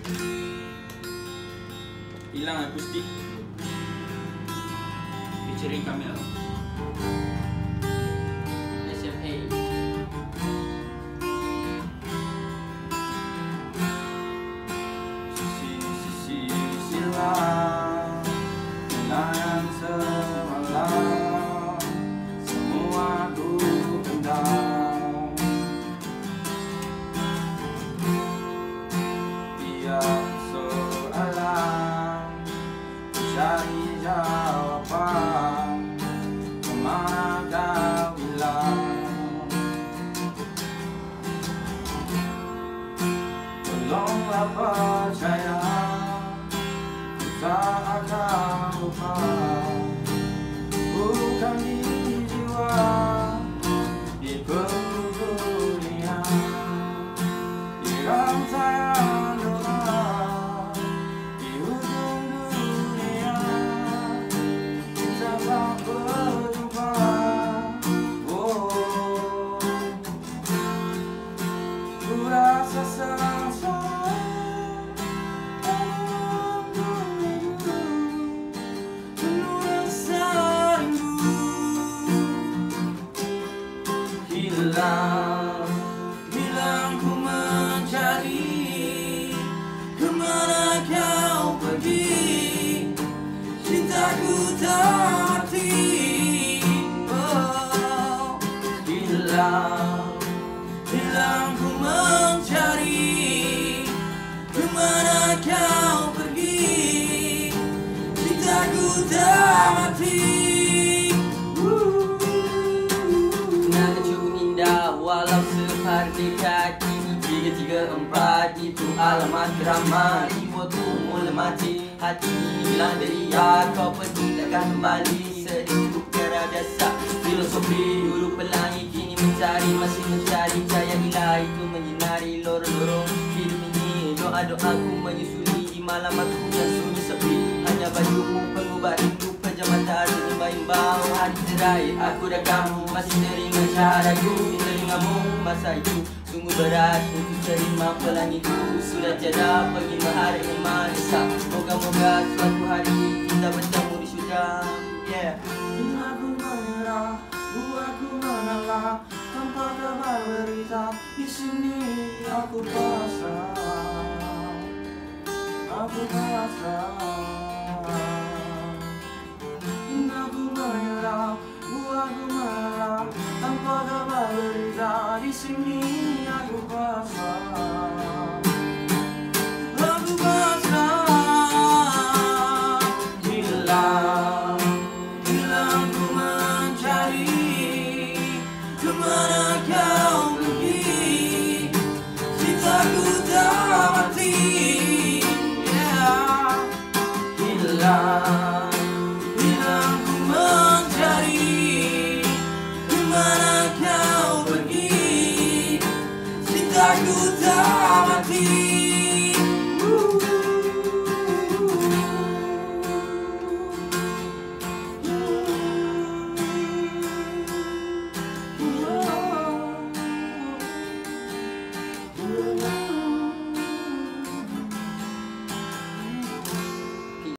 Hilang akustik featuring Kamil SMA. Sisi-sisi silam kenangan semalam, semua ku pendam. Tiap soalan cari jawaban, kemana kau hilang? Tolonglah percaya, ku tak akan lupa. Bukan di jiwa, di peluru dunia, di rantaian doa, di ujung dunia kita tak berjumpa. Oh, ku rasa sengsara dalam diriku, penuh rasa rindu. Hilang, hilang ku mencari, kemana kau pergi? Cintaku tak mati. Oh, hilang, hilang ku mencari, kemana kau pergi? Cintaku tak mati. Nada cuma indah walau seperti kaki. 334 itu alamat ramah. Jiwaku mula mati, hati hilang deria. Kau pergi takkan kembali, sedih tiada biasa. Filosofi huruf pelangi kini mencari, masih mencari cahaya ilahi itu menyinari lorong-lorong hidup ini. Doa-doaku menyusuli di malam aku yang sunyi sepi. Hanya bajumu pengubat rindu, pejam mata imbau hati derai. Aku dan kamu masih teringat cahadaku di telingamu masa itu. Sungguh berat untuk terima pelangiku, sudah tiada pergi mahar yang manis. Moga-moga suatu hari kita bertemu di surga. Yeah. Aku menyerah, buatku mengalah, tanpa kabar berita. Di sini aku pasrah, aku pasrah. Aku menyerah, buatku mengalah, tanpa kabar berita. Di sini aku pasrah.